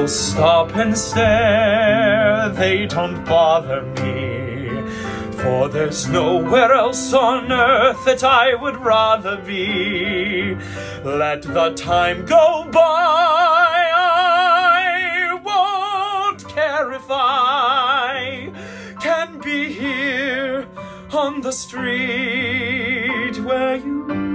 People stop and stare, they don't bother me, for there's nowhere else on earth that I would rather be. Let the time go by, I won't care if I can be here on the street where you